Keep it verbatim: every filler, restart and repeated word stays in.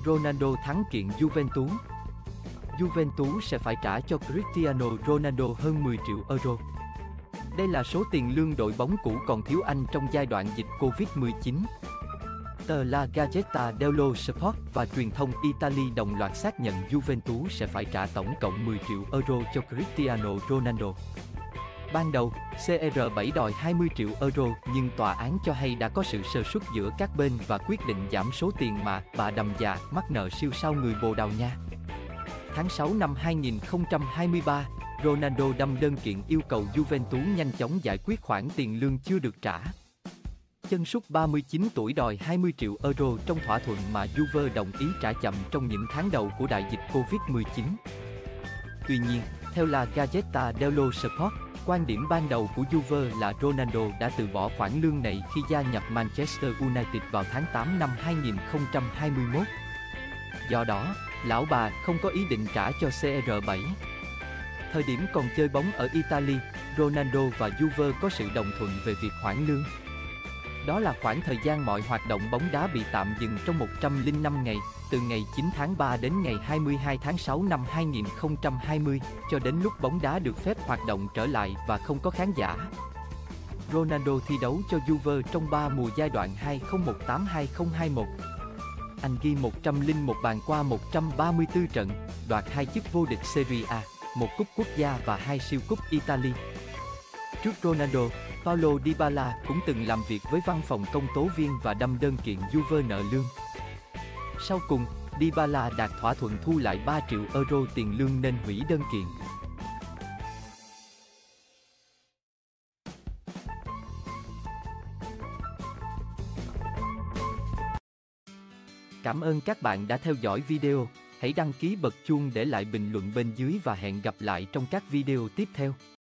Ronaldo thắng kiện Juventus. Juventus sẽ phải trả cho Cristiano Ronaldo hơn mười triệu euro. Đây là số tiền lương đội bóng cũ còn thiếu anh trong giai đoạn dịch Covid mười chín. Tờ La Gazzetta dello Sport và truyền thông Italy đồng loạt xác nhận Juventus sẽ phải trả tổng cộng mười triệu euro cho Cristiano Ronaldo. Ban đầu, xê rờ bảy đòi hai mươi triệu euro nhưng tòa án cho hay đã có sự sơ suất giữa các bên và quyết định giảm số tiền mà bà đầm già mắc nợ siêu sao người Bồ Đào Nha. Tháng sáu năm hai nghìn không trăm hai mươi ba, Ronaldo đâm đơn kiện yêu cầu Juventus nhanh chóng giải quyết khoản tiền lương chưa được trả. Chân sút ba mươi chín tuổi đòi hai mươi triệu euro trong thỏa thuận mà Juve đồng ý trả chậm trong những tháng đầu của đại dịch Covid mười chín. Tuy nhiên, theo La Gazzetta dello Sport, quan điểm ban đầu của Juve là Ronaldo đã từ bỏ khoản lương này khi gia nhập Manchester United vào tháng tám năm hai nghìn không trăm hai mươi mốt. Do đó, lão bà không có ý định trả cho xê rờ bảy. Thời điểm còn chơi bóng ở Italy, Ronaldo và Juve có sự đồng thuận về việc hoãn lương. Đó là khoảng thời gian mọi hoạt động bóng đá bị tạm dừng trong một trăm lẻ năm ngày, từ ngày chín tháng ba đến ngày hai mươi hai tháng sáu năm hai nghìn không trăm hai mươi, cho đến lúc bóng đá được phép hoạt động trở lại và không có khán giả. Ronaldo thi đấu cho Juve trong ba mùa giai đoạn hai nghìn không trăm mười tám đến hai nghìn không trăm hai mươi mốt. Anh ghi một trăm lẻ một bàn qua một trăm ba mươi tư trận, đoạt hai chức vô địch Serie A, một cúp quốc gia và hai siêu cúp Italy. Trước Ronaldo, Paulo Dybala cũng từng làm việc với văn phòng công tố viên và đâm đơn kiện Juve nợ lương. Sau cùng, Dybala đạt thỏa thuận thu lại ba triệu euro tiền lương nên hủy đơn kiện. Cảm ơn các bạn đã theo dõi video. Hãy đăng ký bật chuông để lại bình luận bên dưới và hẹn gặp lại trong các video tiếp theo.